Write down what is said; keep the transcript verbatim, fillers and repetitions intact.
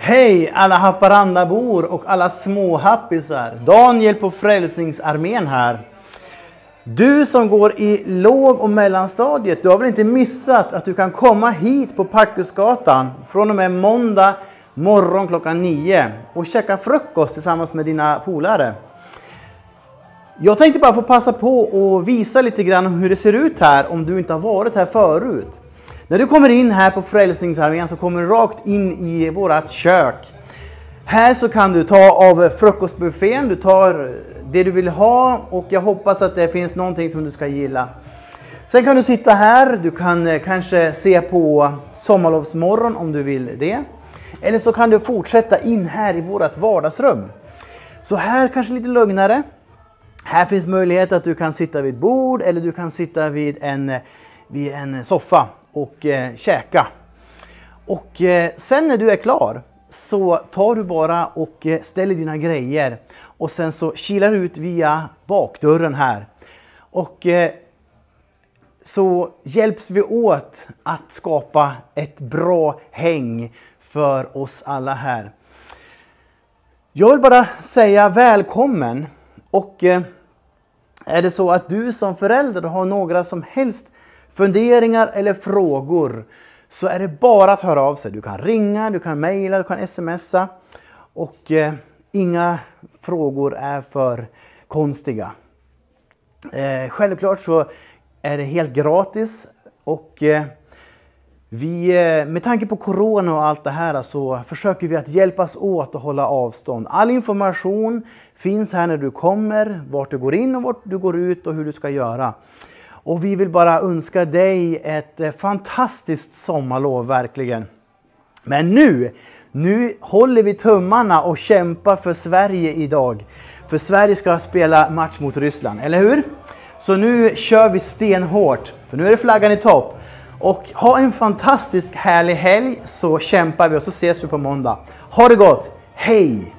Hej alla Haparandabor och alla små happisar. Daniel på Frälsningsarmén här. Du som går i låg- och mellanstadiet, du har väl inte missat att du kan komma hit på Packusgatan från och med måndag morgon klockan nio och käka frukost tillsammans med dina polare. Jag tänkte bara få passa på och visa lite grann om hur det ser ut här om du inte har varit här förut. När du kommer in här på Frälsningsarmén så kommer du rakt in i vårat kök. Här så kan du ta av frukostbuffén, du tar det du vill ha och jag hoppas att det finns någonting som du ska gilla. Sen kan du sitta här, du kan kanske se på sommarlovsmorgon om du vill det. Eller så kan du fortsätta in här i vårat vardagsrum. Så här kanske lite lugnare. Här finns möjlighet att du kan sitta vid ett bord eller du kan sitta vid en, vid en soffa och eh, käka. Och eh, sen när du är klar så tar du bara och eh, ställer dina grejer och sen så kilar du ut via bakdörren här. Och eh, så hjälps vi åt att skapa ett bra häng för oss alla här. Jag vill bara säga välkommen och eh, är det så att du som förälder har några som helst funderingar eller frågor så är det bara att höra av sig. Du kan ringa, du kan mejla, du kan smsa och eh, inga frågor är för konstiga. Eh, självklart så är det helt gratis och eh, vi, eh, med tanke på corona och allt det här så försöker vi att hjälpas åt att hålla avstånd. All information finns här när du kommer, vart du går in och vart du går ut och hur du ska göra. Och vi vill bara önska dig ett eh, fantastiskt sommarlov verkligen. Men nu, nu håller vi tummarna och kämpar för Sverige idag. För Sverige ska spela match mot Ryssland, eller hur? Så nu kör vi stenhårt, för nu är det flaggan i topp. Och ha en fantastisk härlig helg så kämpar vi och så ses vi på måndag. Ha det gott, hej!